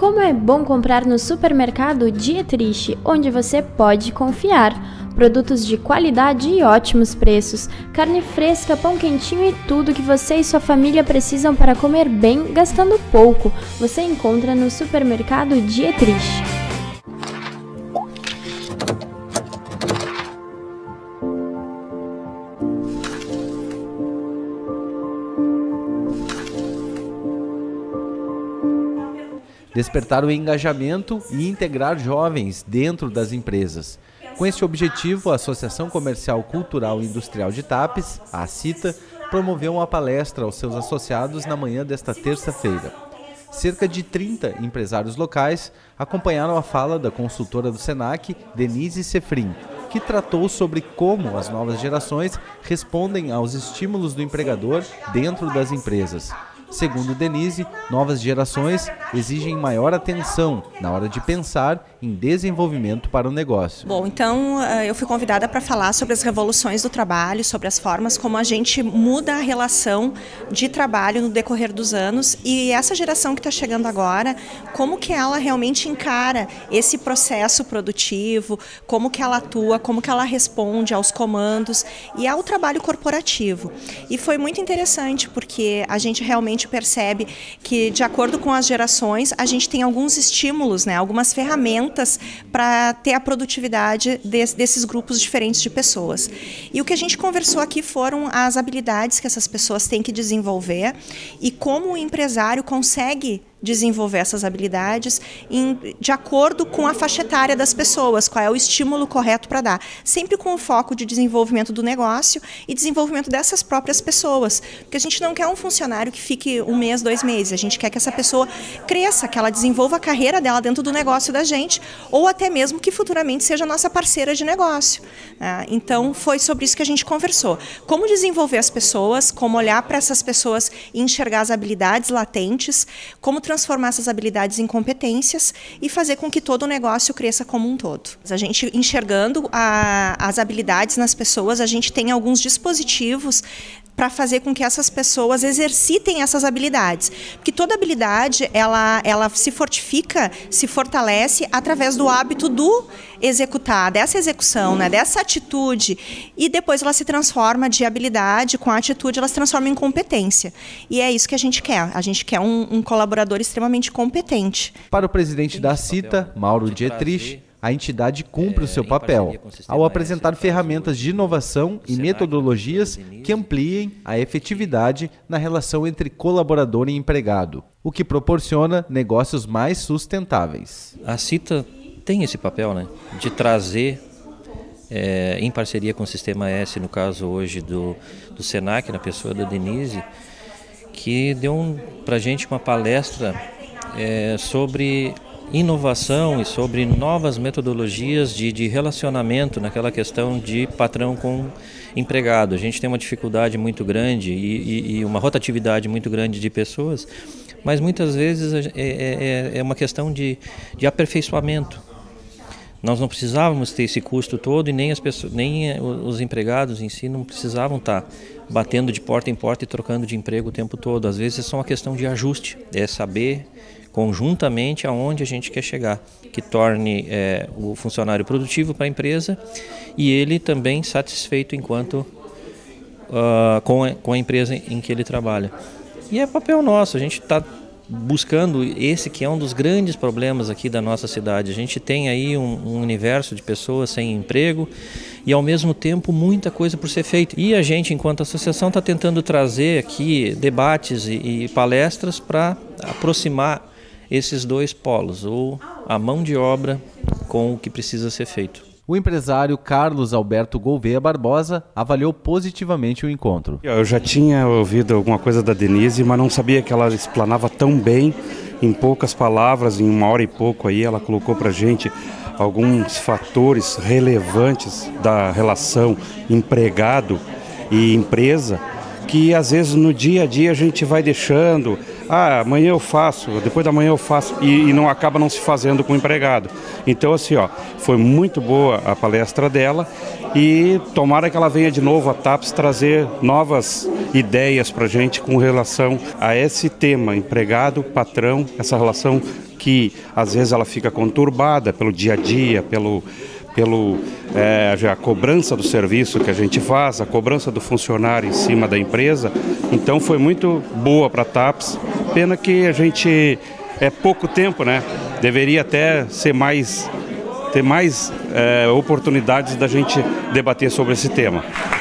Como é bom comprar no supermercado Dietrich, onde você pode confiar. Produtos de qualidade e ótimos preços, carne fresca, pão quentinho e tudo que você e sua família precisam para comer bem, gastando pouco. Você encontra no supermercado Dietrich. Despertar o engajamento e integrar jovens dentro das empresas. Com esse objetivo, a Associação Comercial Cultural e Industrial de Tapes, a ACITA, promoveu uma palestra aos seus associados na manhã desta terça-feira. Cerca de 30 empresários locais acompanharam a fala da consultora do Senac, Denise Sefrin, que tratou sobre como as novas gerações respondem aos estímulos do empregador dentro das empresas. Segundo Denise, novas gerações exigem maior atenção na hora de pensar em desenvolvimento para o negócio. Bom, então eu fui convidada para falar sobre as revoluções do trabalho, sobre as formas como a gente muda a relação de trabalho no decorrer dos anos e essa geração que está chegando agora, como que ela realmente encara esse processo produtivo, como que ela atua, como que ela responde aos comandos e ao trabalho corporativo. E foi muito interessante porque a gente realmente percebe que, de acordo com as gerações, a gente tem alguns estímulos, algumas ferramentas para ter a produtividade desses grupos diferentes de pessoas. E o que a gente conversou aqui foram as habilidades que essas pessoas têm que desenvolver e como o empresário consegue desenvolver essas habilidades de acordo com a faixa etária das pessoas, qual é o estímulo correto para dar, sempre com o foco de desenvolvimento do negócio e desenvolvimento dessas próprias pessoas, porque a gente não quer um funcionário que fique 1 mês, 2 meses, a gente quer que essa pessoa cresça, que ela desenvolva a carreira dela dentro do negócio da gente, ou até mesmo que futuramente seja nossa parceira de negócio. Então foi sobre isso que a gente conversou, como desenvolver as pessoas, como olhar para essas pessoas e enxergar as habilidades latentes, como transformar essas habilidades em competências e fazer com que todo o negócio cresça como um todo. A gente enxergando as habilidades nas pessoas, a gente tem alguns dispositivos para fazer com que essas pessoas exercitem essas habilidades. Porque toda habilidade, ela se fortifica, se fortalece através do hábito do executar, dessa execução, dessa atitude. E depois ela se transforma de habilidade, com a atitude, ela se transforma em competência. E é isso que a gente quer. A gente quer um colaborador extremamente competente. Para o presidente da CITA, Mauro Dietrich, a entidade cumpre o seu papel ao apresentar ferramentas de inovação e metodologias que ampliem a efetividade na relação entre colaborador e empregado, o que proporciona negócios mais sustentáveis. A CITA tem esse papel, de trazer, em parceria com o Sistema S, no caso hoje do Senac, na pessoa da Denise, que deu para a gente uma palestra sobre inovação e sobre novas metodologias de relacionamento naquela questão de patrão com empregado. A gente tem uma dificuldade muito grande e uma rotatividade muito grande de pessoas, mas muitas vezes é uma questão de aperfeiçoamento. Nós não precisávamos ter esse custo todo e nem os empregados em si não precisavam estar batendo de porta em porta e trocando de emprego o tempo todo. Às vezes é só uma questão de ajuste, é saber conjuntamente aonde a gente quer chegar, que torne o funcionário produtivo para a empresa e ele também satisfeito enquanto com a empresa em que ele trabalha. E é papel nosso, a gente está buscando esse que é um dos grandes problemas aqui da nossa cidade. A gente tem aí um universo de pessoas sem emprego e ao mesmo tempo muita coisa por ser feita. E a gente, enquanto associação, está tentando trazer aqui debates e palestras para aproximar esses dois polos, ou a mão de obra com o que precisa ser feito. O empresário Carlos Alberto Gouveia Barbosa avaliou positivamente o encontro. Eu já tinha ouvido alguma coisa da Denise, mas não sabia que ela explanava tão bem, em poucas palavras, em 1 hora e pouco aí, ela colocou para a gente alguns fatores relevantes da relação empregado e empresa, que às vezes no dia a dia a gente vai deixando, amanhã eu faço, depois da manhã eu faço, e não acaba não se fazendo com o empregado. Então assim, foi muito boa a palestra dela e tomara que ela venha de novo a TAPES trazer novas ideias para a gente com relação a esse tema, empregado, patrão, essa relação que às vezes ela fica conturbada pelo dia a dia, a cobrança do serviço que a gente faz, a cobrança do funcionário em cima da empresa. Então foi muito boa para a TAPS. Pena que a gente é pouco tempo, né? Deveria até ter mais oportunidades da gente debater sobre esse tema.